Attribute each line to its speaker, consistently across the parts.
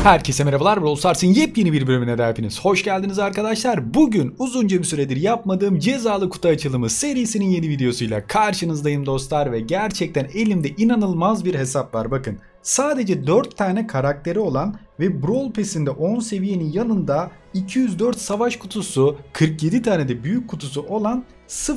Speaker 1: Herkese merhabalar, Brawl Stars'ın yepyeni bir bölümüne de hepiniz hoş geldiniz arkadaşlar. Bugün uzunca bir süredir yapmadığım cezalı kutu açılımı serisinin yeni videosuyla karşınızdayım dostlar. Ve gerçekten elimde inanılmaz bir hesap var, bakın. Sadece 4 tane karakteri olan ve Brawl Pass'in de 10 seviyenin yanında 204 savaş kutusu, 47 tane de büyük kutusu olan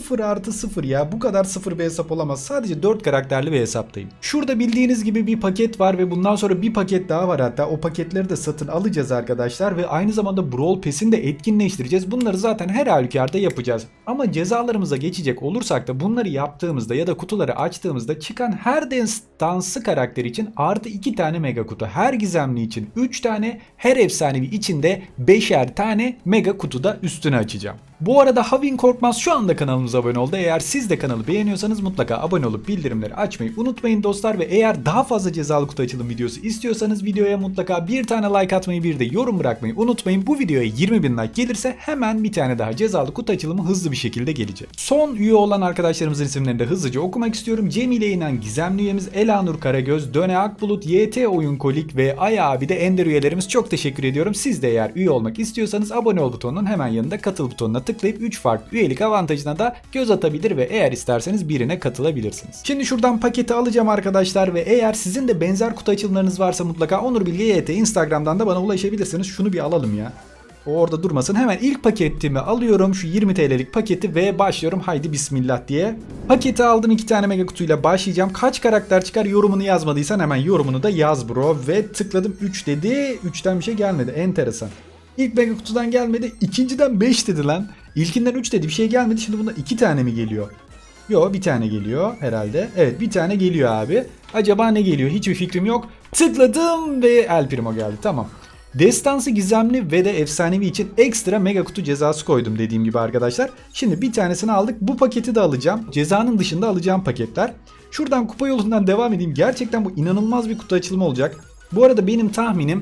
Speaker 1: 0+0 ya, bu kadar sıfır bir hesap olamaz. Sadece 4 karakterli bir hesaptayım. Şurada bildiğiniz gibi bir paket var ve bundan sonra bir paket daha var, hatta o paketleri de satın alacağız arkadaşlar ve aynı zamanda Brawl Pass'ini de etkinleştireceğiz. Bunları zaten her halükarda yapacağız. Ama cezalarımıza geçecek olursak da bunları yaptığımızda ya da kutuları açtığımızda çıkan her destansı karakter için artı 2 tane mega kutu, her gizemli için 3 tane, her efsanevi için de 5'er tane mega kutuda üstüne açacağım. Bu arada Havin Korkmaz şu anda kanalımıza abone oldu. Eğer siz de kanalı beğeniyorsanız mutlaka abone olup bildirimleri açmayı unutmayın dostlar. Ve eğer daha fazla cezalı kutu açılım videosu istiyorsanız videoya mutlaka bir tane like atmayı, bir de yorum bırakmayı unutmayın. Bu videoya 20.000 like gelirse hemen bir tane daha cezalı kutu açılımı hızlı bir şekilde gelecek. Son üye olan arkadaşlarımızın isimlerini de hızlıca okumak istiyorum. Cemile İnan gizemli üyemiz, Elanur Karagöz, Döne Akbulut, YT Oyun Kolik ve Ay abi de Ender üyelerimiz, çok teşekkür ediyorum. Siz de eğer üye olmak istiyorsanız abone ol butonunun hemen yanında katıl butonuna tıklayıp 3 farklı üyelik avantajına da göz atabilir ve eğer isterseniz birine katılabilirsiniz. Şimdi şuradan paketi alacağım arkadaşlar ve eğer sizin de benzer kutu açılımlarınız varsa mutlaka Onur Bilge YT Instagram'dan da bana ulaşabilirsiniz. Şunu bir alalım ya. O orada durmasın. Hemen ilk paketimi alıyorum. Şu 20 TL'lik paketi ve başlıyorum. Haydi bismillah diye. Paketi aldım. 2 tane mega kutuyla başlayacağım. Kaç karakter çıkar yorumunu yazmadıysan hemen yorumunu da yaz bro. Ve tıkladım 3 dedi. 3'ten bir şey gelmedi. Enteresan. İlk mega kutudan gelmedi. İkinciden 5 dedi lan. İlkinden 3 dedi. Bir şey gelmedi. Şimdi bunda 2 tane mi geliyor? Yo, bir tane geliyor herhalde. Evet, bir tane geliyor abi. Acaba ne geliyor? Hiçbir fikrim yok. Tıkladım ve El Primo geldi. Tamam. Destansı, gizemli ve de efsanevi için ekstra mega kutu cezası koydum dediğim gibi arkadaşlar. Şimdi bir tanesini aldık. Bu paketi de alacağım. Cezanın dışında alacağım paketler. Şuradan kupa yolundan devam edeyim. Gerçekten bu inanılmaz bir kutu açılımı olacak. Bu arada benim tahminim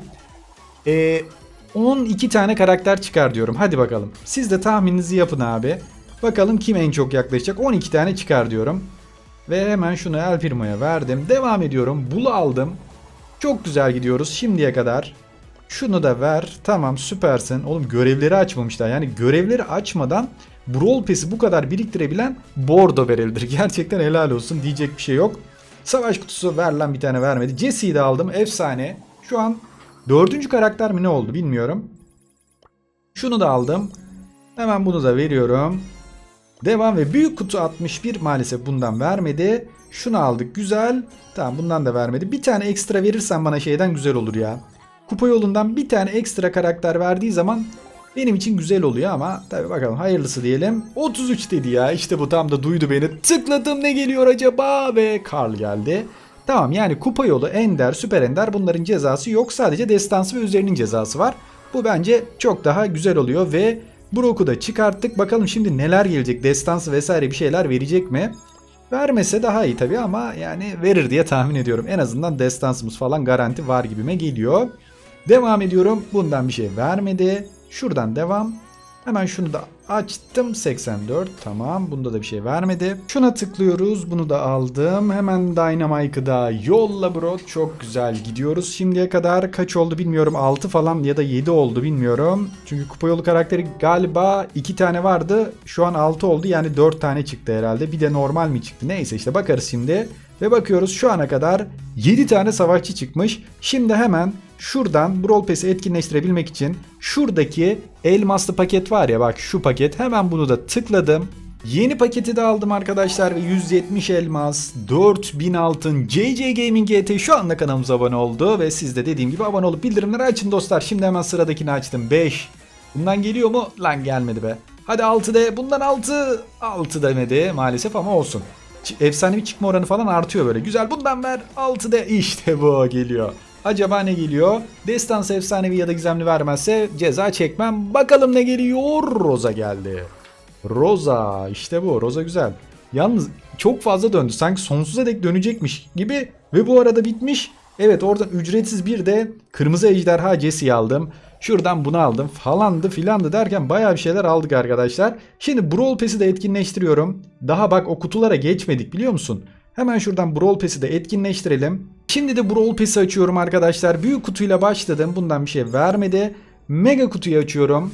Speaker 1: 12 tane karakter çıkar diyorum. Hadi bakalım. Siz de tahmininizi yapın abi. Bakalım kim en çok yaklaşacak. 12 tane çıkar diyorum. Ve hemen şunu El Primo'ya verdim. Devam ediyorum. Bulu aldım. Çok güzel gidiyoruz şimdiye kadar. Şunu da ver. Tamam, süpersin. Oğlum görevleri açmamışlar. Yani görevleri açmadan Brawl Pass'i bu kadar biriktirebilen Bordo verildir. Gerçekten helal olsun, diyecek bir şey yok. Savaş kutusu ver lan, bir tane vermedi. Jesse'yi de aldım. Efsane. Şu an 4. karakter mi ne oldu bilmiyorum. Şunu da aldım. Hemen bunu da veriyorum. Devam ve büyük kutu 61 maalesef bundan vermedi. Şunu aldık, güzel. Tamam, bundan da vermedi. Bir tane ekstra verirsen bana şeyden güzel olur ya. Kupa yolundan bir tane ekstra karakter verdiği zaman benim için güzel oluyor ama tabii bakalım, hayırlısı diyelim. 33 dedi ya, işte bu tam da duydu beni. Tıkladım, ne geliyor acaba ve Karl geldi. Tamam, yani kupa yolu, ender, süper ender, bunların cezası yok. Sadece destansı ve üzerinin cezası var. Bu bence çok daha güzel oluyor ve Brock'u da çıkarttık. Bakalım şimdi neler gelecek, destansı vesaire bir şeyler verecek mi? Vermese daha iyi tabii ama yani verir diye tahmin ediyorum. En azından destansımız falan garanti var gibime geliyor. Devam ediyorum. Bundan bir şey vermedi. Şuradan devam. Hemen şunu da açtım. 84. Tamam. Bunda da bir şey vermedi. Şuna tıklıyoruz. Bunu da aldım. Hemen Dynamite'ı da yolla bro. Çok güzel gidiyoruz. Şimdiye kadar kaç oldu bilmiyorum. 6 falan ya da 7 oldu bilmiyorum. Çünkü kupa yolu karakteri galiba 2 tane vardı. Şu an 6 oldu. Yani 4 tane çıktı herhalde. Bir de normal mi çıktı? Neyse işte bakarız şimdi. Ve bakıyoruz, şu ana kadar 7 tane savaşçı çıkmış. Şimdi hemen şuradan Brawl Pass'i etkinleştirebilmek için şuradaki elmaslı paket var ya, bak şu paket, hemen bunu da tıkladım. Yeni paketi de aldım arkadaşlar ve 170 elmas, 4000 altın. JJ Gaming GT şu anda kanalımıza abone oldu ve siz de dediğim gibi abone olup bildirimleri açın dostlar. Şimdi hemen sıradakini açtım. 5. Bundan geliyor mu? Lan gelmedi be. Hadi 6 de. Bundan 6. 6 demedi maalesef ama olsun. Efsanevi çıkma oranı falan artıyor böyle. Güzel, bundan ver. 6 de. İşte bu geliyor. Acaba ne geliyor? Destansı, efsanevi ya da gizemli vermezse ceza çekmem. Bakalım ne geliyor? Rosa geldi. Rosa, işte bu. Rosa güzel. Yalnız çok fazla döndü. Sanki sonsuza dek dönecekmiş gibi. Ve bu arada bitmiş. Evet, oradan ücretsiz bir de kırmızı ejderha Jesse'yi aldım. Şuradan bunu aldım falandı filandı derken bayağı bir şeyler aldık arkadaşlar. Şimdi Brawl Pass'i de etkinleştiriyorum. Daha bak o kutulara geçmedik biliyor musun? Hemen şuradan Brawl Pass'i de etkinleştirelim. Şimdi de Brawl Pass'i açıyorum arkadaşlar. Büyük kutuyla başladım. Bundan bir şey vermedi. Mega kutuyu açıyorum.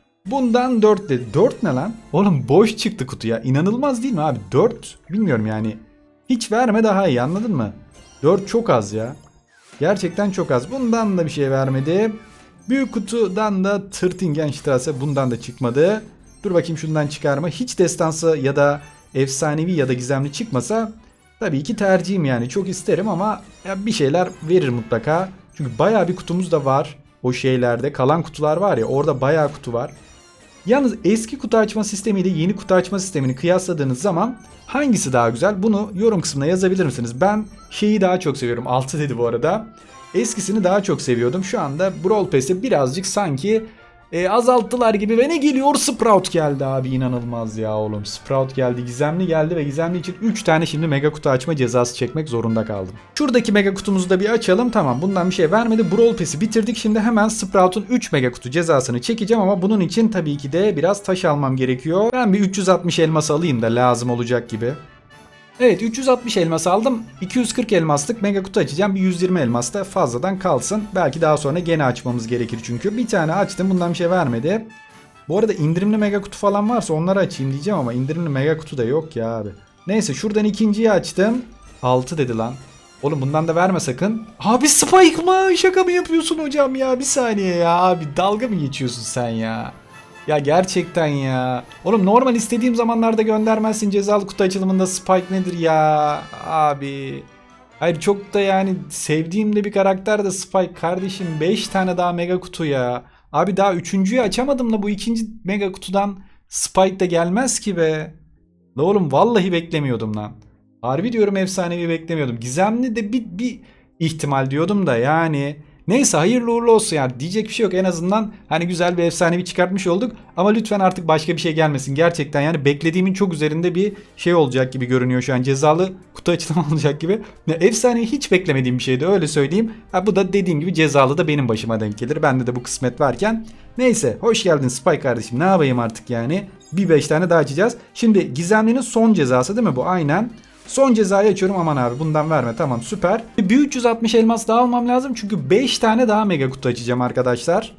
Speaker 1: Bundan 4 dedi. 4 ne lan? Oğlum boş çıktı kutuya. İnanılmaz değil mi abi? 4 bilmiyorum yani. Hiç verme daha iyi, anladın mı? 4 çok az ya. Gerçekten çok az. Bundan da bir şey vermedi. Büyük kutudan da Tırtingenstrasse, bundan da çıkmadı. Dur bakayım şundan çıkar mı? Hiç destansı ya da efsanevi ya da gizemli çıkmasa tabii ki tercihim yani. Çok isterim ama ya bir şeyler verir mutlaka. Çünkü bayağı bir kutumuz da var. O şeylerde kalan kutular var ya, orada bayağı kutu var. Yalnız eski kutu açma sistemiyle yeni kutu açma sistemini kıyasladığınız zaman hangisi daha güzel? Bunu yorum kısmına yazabilir misiniz? Ben şeyi daha çok seviyorum. 6 dedi bu arada. Eskisini daha çok seviyordum. Şu anda Brawl Pass'i birazcık sanki azalttılar gibi ve ne geliyor? Sprout geldi abi, inanılmaz ya oğlum. Sprout geldi, gizemli geldi ve gizemli için 3 tane şimdi mega kutu açma cezası çekmek zorunda kaldım. Şuradaki mega kutumuzu da bir açalım. Tamam, bundan bir şey vermedi. Brawl Pass'i bitirdik. Şimdi hemen Sprout'un 3 mega kutu cezasını çekeceğim ama bunun için tabii ki de biraz taş almam gerekiyor. Ben bir 360 elmas alayım da lazım olacak gibi. Evet, 360 elmas aldım. 240 elmaslık mega kutu açacağım. Bir 120 elmas da fazladan kalsın. Belki daha sonra gene açmamız gerekir çünkü. Bir tane açtım, bundan bir şey vermedi. Bu arada indirimli mega kutu falan varsa onları açayım diyeceğim ama indirimli mega kutu da yok ya abi. Neyse, şuradan ikinciyi açtım. 6 dedi lan. Oğlum bundan da verme sakın. Abi Spike mı? Şaka mı yapıyorsun hocam ya? Bir saniye ya abi, dalga mı geçiyorsun sen ya? Ya gerçekten ya. Oğlum normal istediğim zamanlarda göndermezsin, cezalı kutu açılımında Spike nedir ya abi. Hayır, çok da yani sevdiğim de bir karakter de Spike kardeşim. 5 tane daha mega kutu ya. Abi daha 3.'yü açamadım da bu 2. mega kutudan Spike de gelmez ki be. La oğlum vallahi beklemiyordum lan. Harbi diyorum, efsanevi beklemiyordum. Gizemli de bir ihtimal diyordum da yani. Neyse, hayırlı uğurlu olsun yani, diyecek bir şey yok, en azından hani güzel bir efsanevi çıkartmış olduk. Ama lütfen artık başka bir şey gelmesin gerçekten, yani beklediğimin çok üzerinde bir şey olacak gibi görünüyor şu an, cezalı kutu açılımı olacak gibi. Efsanevi hiç beklemediğim bir şeydi, öyle söyleyeyim. Bu da dediğim gibi cezalı da benim başıma denk gelir, bende de bu kısmet varken. Neyse, hoş geldin Spy kardeşim, ne yapayım artık yani, bir 5 tane daha açacağız. Şimdi gizemlinin son cezası değil mi bu? Aynen. Son cezayı açıyorum, aman abi bundan verme, tamam süper. Bir 360 elmas daha almam lazım çünkü 5 tane daha mega kutu açacağım arkadaşlar.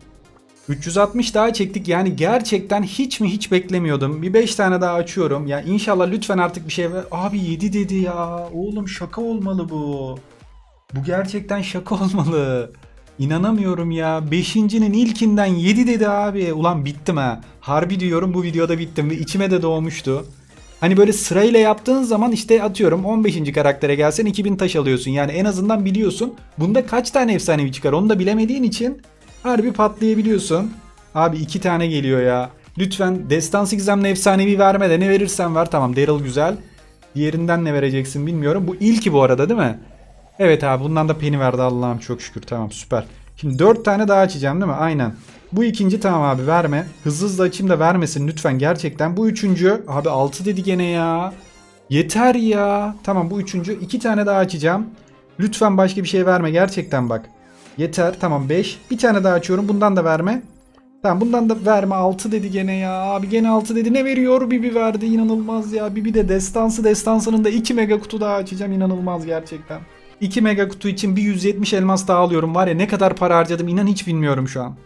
Speaker 1: 360 daha çektik yani, gerçekten hiç beklemiyordum. Bir 5 tane daha açıyorum ya, inşallah lütfen artık bir şey ver. Abi 7 dedi ya oğlum, şaka olmalı bu. Bu gerçekten şaka olmalı. İnanamıyorum ya. 5.'nin ilkinden 7 dedi abi. Ulan bittim ha. Harbi diyorum, bu videoda bittim ve içime de doğmuştu. Hani böyle sırayla yaptığın zaman işte atıyorum 15. karaktere gelsen 2000 taş alıyorsun. Yani en azından biliyorsun. Bunda kaç tane efsanevi çıkar onu da bilemediğin için harbi patlayabiliyorsun. Abi 2 tane geliyor ya. Lütfen destansı gizemli efsanevi verme de, ne verirsen ver. Tamam, Daryl güzel. Diğerinden ne vereceksin bilmiyorum. Bu ilki bu arada değil mi? Evet abi, bundan da Penny verdi, Allah'ım çok şükür, tamam süper. Şimdi 4 tane daha açacağım değil mi? Aynen. Bu ikinci, tamam abi verme. Hızlı açayım da vermesin lütfen gerçekten. Bu üçüncü. Abi 6 dedi gene ya. Yeter ya. Tamam, bu üçüncü. 2 tane daha açacağım. Lütfen başka bir şey verme gerçekten bak. Yeter, tamam 5. Bir tane daha açıyorum, bundan da verme. Tamam, bundan da verme, 6 dedi gene ya. Abi gene 6 dedi, ne veriyor? Bibi verdi, inanılmaz ya. Bibi de destansının da 2 mega kutu daha açacağım, inanılmaz gerçekten. 2 mega kutu için bir 170 elmas daha alıyorum. Var ya, ne kadar para harcadım inan hiç bilmiyorum şu an.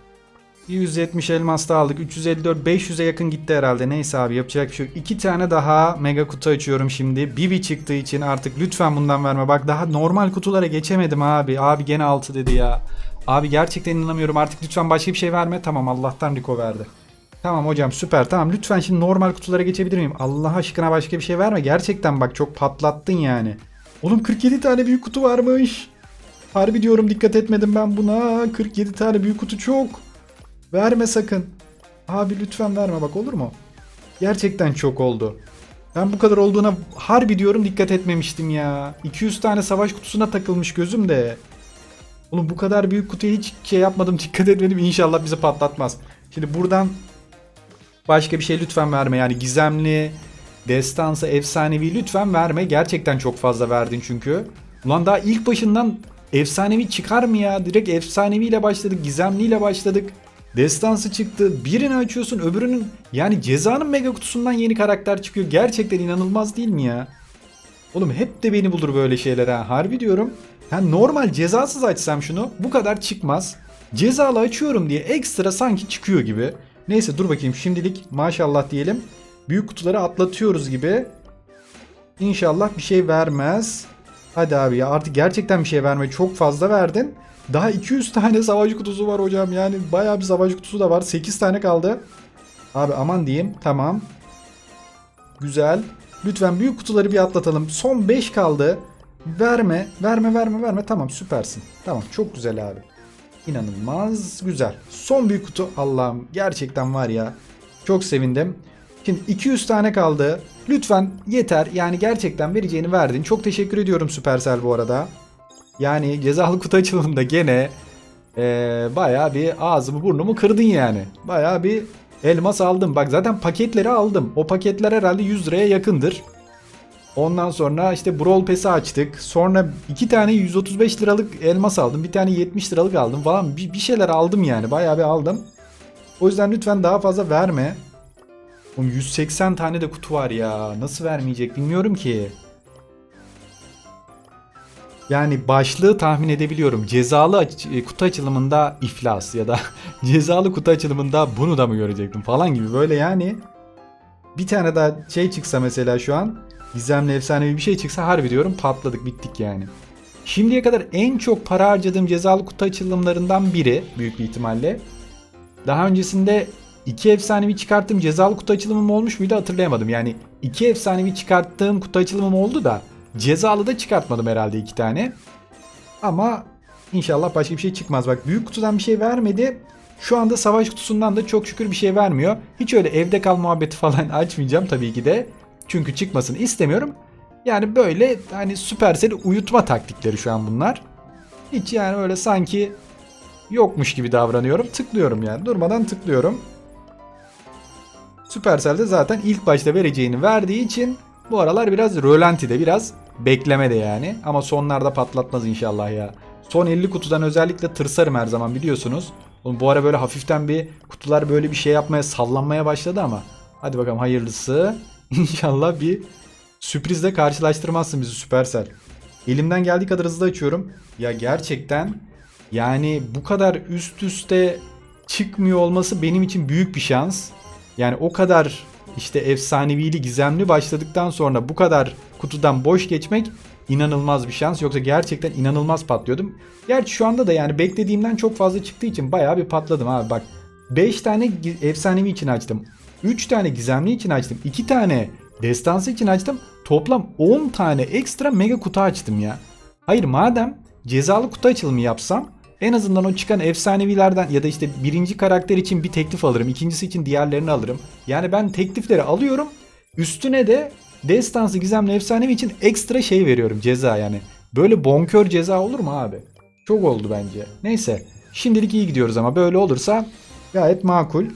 Speaker 1: 170 elmas da aldık. 354, 500'e yakın gitti herhalde. Neyse abi, yapacak bir şey yok. 2 tane daha mega kutu açıyorum şimdi. Bibi çıktığı için artık lütfen bundan verme. Bak daha normal kutulara geçemedim abi. Abi gene 6 dedi ya. Abi gerçekten inanamıyorum, artık lütfen başka bir şey verme. Tamam, Allah'tan Rico verdi. Tamam hocam süper, tamam lütfen şimdi normal kutulara geçebilir miyim? Allah aşkına başka bir şey verme. Gerçekten bak çok patlattın yani. Oğlum 47 tane büyük kutu varmış. Harbi diyorum, dikkat etmedim ben buna. 47 tane büyük kutu çok. Verme sakın. Abi lütfen verme bak, olur mu? Gerçekten çok oldu. Ben bu kadar olduğuna harbi diyorum dikkat etmemiştim ya. 200 tane savaş kutusuna takılmış gözüm de. Oğlum bu kadar büyük kutuya hiç şey yapmadım, dikkat etmedim, inşallah bizi patlatmaz. Şimdi buradan başka bir şey lütfen verme, yani gizemli, destansı, efsanevi lütfen verme. Gerçekten çok fazla verdin çünkü. Ulan daha ilk başından efsanevi çıkar mı ya? Direkt efsaneviyle başladık, gizemliyle başladık. Destansı çıktı. Birini açıyorsun, öbürünün yani cezanın mega kutusundan yeni karakter çıkıyor. Gerçekten inanılmaz değil mi ya? Oğlum hep de beni bulur böyle şeyler ha. Harbi diyorum. Yani normal cezasız açsam şunu bu kadar çıkmaz. Cezalı açıyorum diye ekstra sanki çıkıyor gibi. Neyse dur bakayım, şimdilik maşallah diyelim. Büyük kutuları atlatıyoruz gibi. İnşallah bir şey vermez. Hadi abi ya, artık gerçekten bir şey verme. Çok fazla verdin. Daha 200 tane savaş kutusu var hocam. Yani bayağı bir savaş kutusu da var. 8 tane kaldı. Abi aman diyeyim. Tamam. Güzel. Lütfen büyük kutuları bir atlatalım. Son 5 kaldı. Verme. Verme verme verme. Tamam, süpersin. Tamam, çok güzel abi. İnanılmaz güzel. Son büyük kutu. Allah'ım gerçekten var ya. Çok sevindim. Şimdi 200 tane kaldı. Lütfen yeter. Yani gerçekten vereceğini verdin. Çok teşekkür ediyorum Supercell bu arada. Yani cezalı kutu açılımında gene bayağı bir ağzımı burnumu kırdın yani. Bayağı bir elmas aldım. Bak zaten paketleri aldım. O paketler herhalde 100 liraya yakındır. Ondan sonra işte Brawl Pass'i açtık. Sonra 2 tane 135 liralık elmas aldım. Bir tane 70 liralık aldım falan. Bir şeyler aldım yani. Bayağı bir aldım. O yüzden lütfen daha fazla verme. Oğlum 180 tane de kutu var ya. Nasıl vermeyecek bilmiyorum ki. Yani başlığı tahmin edebiliyorum. Cezalı kutu açılımında iflas ya da cezalı kutu açılımında bunu da mı görecektim falan gibi böyle yani. Bir tane daha şey çıksa mesela şu an, gizemli efsanevi bir şey çıksa harbi diyorum patladık bittik yani. Şimdiye kadar en çok para harcadığım cezalı kutu açılımlarından biri büyük bir ihtimalle. Daha öncesinde 2 efsanevi çıkarttığım cezalı kutu açılımım olmuş muydu hatırlayamadım. Yani 2 efsanevi çıkarttığım kutu açılımım oldu da cezalı da çıkartmadım herhalde 2 tane. Ama inşallah başka bir şey çıkmaz. Bak büyük kutudan bir şey vermedi. Şu anda savaş kutusundan da çok şükür bir şey vermiyor. Hiç öyle evde kal muhabbeti falan açmayacağım tabii ki de. Çünkü çıkmasını istemiyorum. Yani böyle hani Supercell'i uyutma taktikleri şu an bunlar. Hiç yani öyle sanki yokmuş gibi davranıyorum. Tıklıyorum yani. Durmadan tıklıyorum. Supercell'de zaten ilk başta vereceğini verdiği için bu aralar biraz rölantide, biraz beklemede yani. Ama sonlarda patlatmaz inşallah ya. Son 50 kutudan özellikle tırsarım her zaman biliyorsunuz. Oğlum bu ara böyle hafiften bir kutular böyle bir şey yapmaya, sallanmaya başladı ama. Hadi bakalım hayırlısı. İnşallah bir sürprizle karşılaştırmazsın bizi Supercell. Elimden geldiği kadar hızlı açıyorum. Ya gerçekten yani bu kadar üst üste çıkmıyor olması benim için büyük bir şans. Yani o kadar işte efsanevili gizemli başladıktan sonra bu kadar kutudan boş geçmek inanılmaz bir şans. Yoksa gerçekten inanılmaz patlıyordum. Gerçi şu anda da yani beklediğimden çok fazla çıktığı için bayağı bir patladım abi. Bak 5 tane efsanevi için açtım. 3 tane gizemli için açtım. 2 tane destansı için açtım. Toplam 10 tane ekstra mega kutu açtım ya. Hayır, madem cezalı kutu açılımı yapsam en azından o çıkan efsanevilerden ya da işte birinci karakter için bir teklif alırım. İkincisi için diğerlerini alırım. Yani ben teklifleri alıyorum. Üstüne de destansı gizemli efsanevi için ekstra şey veriyorum, ceza yani. Böyle bonkör ceza olur mu abi? Çok oldu bence. Neyse. Şimdilik iyi gidiyoruz ama böyle olursa gayet makul.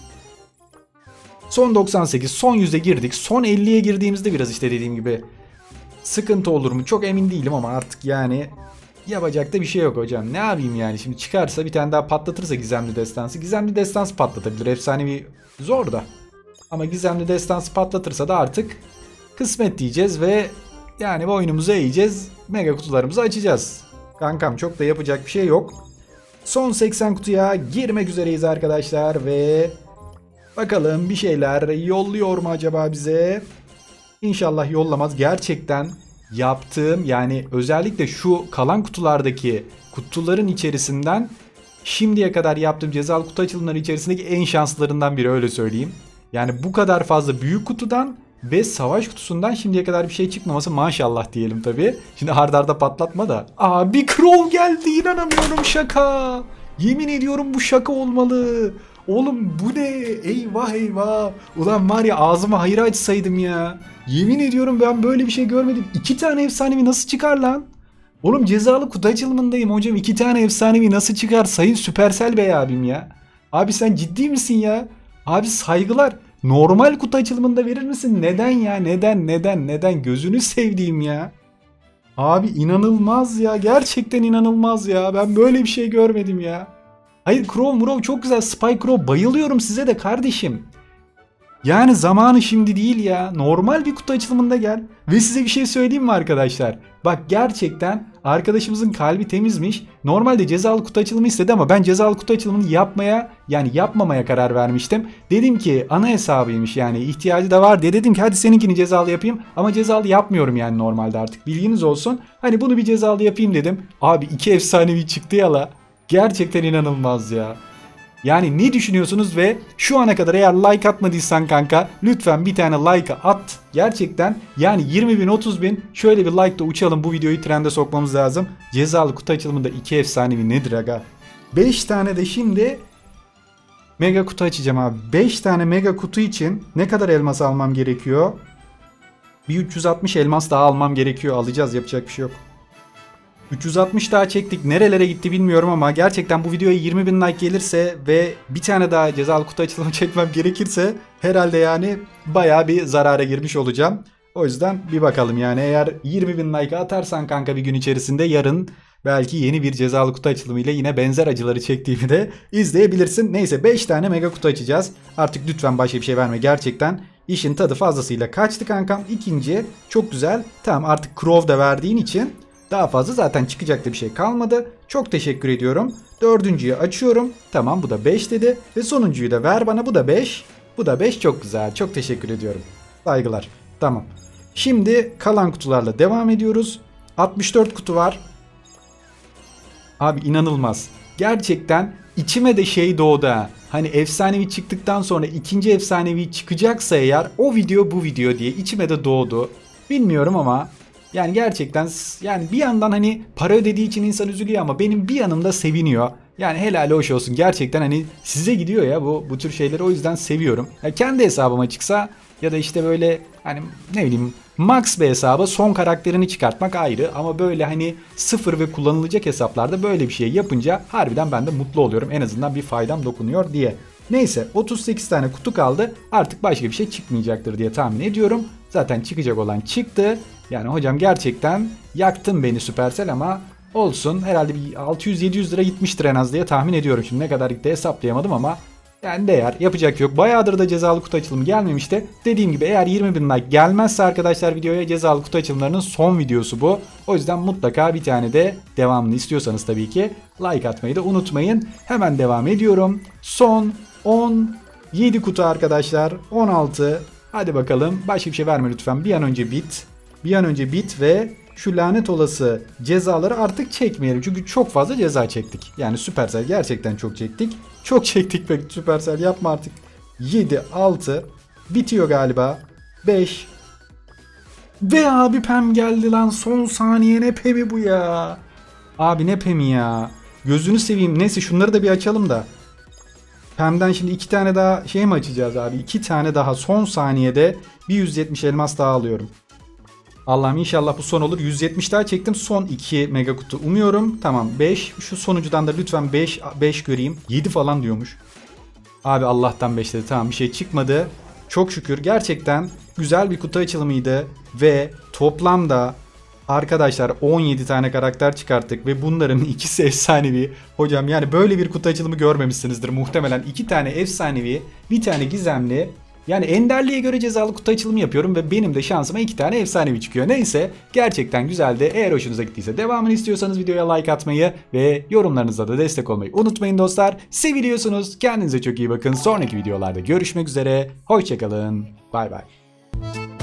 Speaker 1: Son 98, son 100'e girdik. Son 50'ye girdiğimizde biraz işte dediğim gibi sıkıntı olur mu? Çok emin değilim ama artık yani yapacak da bir şey yok hocam. Ne yapayım yani, şimdi çıkarsa bir tane daha patlatırsa gizemli destansı. Gizemli destansı patlatabilir. Efsanevi zor da. Ama gizemli destansı patlatırsa da artık kısmet diyeceğiz ve yani boynumuzu eğeceğiz. Mega kutularımızı açacağız. Kankam çok da yapacak bir şey yok. Son 80 kutuya girmek üzereyiz arkadaşlar ve bakalım bir şeyler yolluyor mu acaba bize? İnşallah yollamaz. Gerçekten yaptığım yani özellikle şu kalan kutulardaki kutuların içerisinden şimdiye kadar yaptığım cezalı kutu açılımları içerisindeki en şanslılarından biri, öyle söyleyeyim. Yani bu kadar fazla büyük kutudan ve savaş kutusundan şimdiye kadar bir şey çıkmaması maşallah diyelim tabi. Şimdi hard arda patlatma da. Aa, bir Crow geldi, inanamıyorum, şaka. Yemin ediyorum bu şaka olmalı. Oğlum bu ne? Eyvah eyvah. Ulan var ya, ağzıma hayır açsaydım ya. Yemin ediyorum ben böyle bir şey görmedim. 2 tane efsanevi nasıl çıkar lan? Oğlum cezalı kutu açılımındayım hocam. 2 tane efsanevi nasıl çıkar? Sayın Supercell Bey abim ya. Abi sen ciddi misin ya? Abi saygılar. Normal kutu açılımında verir misin? Neden ya? Neden? Gözünü sevdiğim ya. Abi inanılmaz ya. Gerçekten inanılmaz ya. Ben böyle bir şey görmedim ya. Hayır, Crow çok güzel. Spy Crow bayılıyorum size de kardeşim. Yani zamanı şimdi değil ya. Normal bir kutu açılımında gel. Ve size bir şey söyleyeyim mi arkadaşlar? Bak gerçekten arkadaşımızın kalbi temizmiş. Normalde cezalı kutu açılımı istedi ama ben cezalı kutu açılımını yapmamaya karar vermiştim. Dedim ki ana hesabıymış, yani ihtiyacı da var diye dedim ki hadi seninkini cezalı yapayım. Ama cezalı yapmıyorum yani normalde, artık bilginiz olsun. Hani bunu bir cezalı yapayım dedim. Abi 2 efsanevi çıktı ya la. Gerçekten inanılmaz ya. Yani ne düşünüyorsunuz ve şu ana kadar eğer like atmadıysan kanka lütfen bir tane like at. Gerçekten yani 20 bin 30 bin şöyle bir like da uçalım, bu videoyu trende sokmamız lazım. Cezalı kutu açılımında 2 efsanevi nedir aga? 5 tane de şimdi mega kutu açacağım abi. 5 tane mega kutu için ne kadar elmas almam gerekiyor? Bir 360 elmas daha almam gerekiyor. Alacağız, yapacak bir şey yok. 360 daha çektik. Nerelere gitti bilmiyorum ama gerçekten bu videoya 20 bin like gelirse ve bir tane daha cezalı kutu açılımı çekmem gerekirse herhalde yani bayağı bir zarara girmiş olacağım. O yüzden bir bakalım yani, eğer 20 bin like atarsan kanka bir gün içerisinde yarın belki yeni bir cezalı kutu açılımı ile yine benzer acıları çektiğimi de izleyebilirsin. Neyse 5 tane mega kutu açacağız. Artık lütfen başka bir şey verme, gerçekten işin tadı fazlasıyla kaçtı kankam. İkinci çok güzel. Tamam, artık Crow da verdiğin için daha fazla zaten çıkacak da bir şey kalmadı. Çok teşekkür ediyorum. Dördüncüyü açıyorum. Tamam, bu da 5 dedi. Ve sonuncuyu da ver bana. Bu da 5. Bu da 5, çok güzel. Çok teşekkür ediyorum. Saygılar. Tamam. Şimdi kalan kutularla devam ediyoruz. 64 kutu var. Abi inanılmaz. Gerçekten içime de şey doğdu ha. Hani efsanevi çıktıktan sonra ikinci efsanevi çıkacaksa eğer o video bu video diye içime de doğdu. Bilmiyorum ama yani gerçekten yani bir yandan hani para ödediği için insan üzülüyor ama benim bir yanım da seviniyor. Yani helal hoş olsun, gerçekten hani size gidiyor ya bu tür şeyleri, o yüzden seviyorum. Ya kendi hesabıma çıksa ya da işte böyle hani ne bileyim max bir hesaba son karakterini çıkartmak ayrı ama böyle hani sıfır ve kullanılacak hesaplarda böyle bir şey yapınca harbiden ben de mutlu oluyorum. En azından bir faydam dokunuyor diye. Neyse 38 tane kutu kaldı. Artık başka bir şey çıkmayacaktır diye tahmin ediyorum. Zaten çıkacak olan çıktı. Yani hocam gerçekten yaktın beni Supercell ama olsun. Herhalde bir 600-700 lira gitmiştir en az diye tahmin ediyorum. Şimdi ne kadar gitti hesaplayamadım ama yani değer, yapacak yok. Bayağıdır da cezalı kutu açılımı gelmemişti. Dediğim gibi eğer 20 bin like gelmezse arkadaşlar videoya, cezalı kutu açılımlarının son videosu bu. O yüzden mutlaka bir tane de devamını istiyorsanız tabii ki like atmayı da unutmayın. Hemen devam ediyorum. Son 17 kutu arkadaşlar. 16. Hadi bakalım. Başka bir şey verme lütfen. Bir an önce bit. Bir an önce bit ve şu lanet olası cezaları artık çekmeyelim. Çünkü çok fazla ceza çektik. Yani Supercell gerçekten çok çektik. Çok çektik be Supercell, yapma artık. 7, 6. Bitiyor galiba. 5. Ve abi Pem geldi lan. Son saniye, ne Pem'i bu ya. Abi ne Pem'i ya. Gözünü seveyim. Neyse şunları da bir açalım da. Pem'den şimdi 2 tane daha şey mi açacağız abi? 2 tane daha son saniyede bir 170 elmas daha alıyorum. Allah'ım inşallah bu son olur. 170 daha çektim. Son 2 mega kutu umuyorum. Tamam 5. Şu sonucudan da lütfen 5 göreyim. 7 falan diyormuş. Abi Allah'tan 5 dedi. Tamam bir şey çıkmadı. Çok şükür. Gerçekten güzel bir kutu açılımıydı. Ve toplamda arkadaşlar 17 tane karakter çıkarttık. Ve bunların ikisi efsanevi. Hocam yani böyle bir kutu açılımı görmemişsinizdir. Muhtemelen 2 tane efsanevi, bir tane gizemli. Yani enderliğe göre cezalı kutu açılımı yapıyorum ve benim de şansıma 2 tane efsanevi çıkıyor. Neyse gerçekten güzeldi. Eğer hoşunuza gittiyse devamını istiyorsanız videoya like atmayı ve yorumlarınızla da destek olmayı unutmayın dostlar. Seviliyorsunuz. Kendinize çok iyi bakın. Sonraki videolarda görüşmek üzere. Hoşçakalın. Bay bay.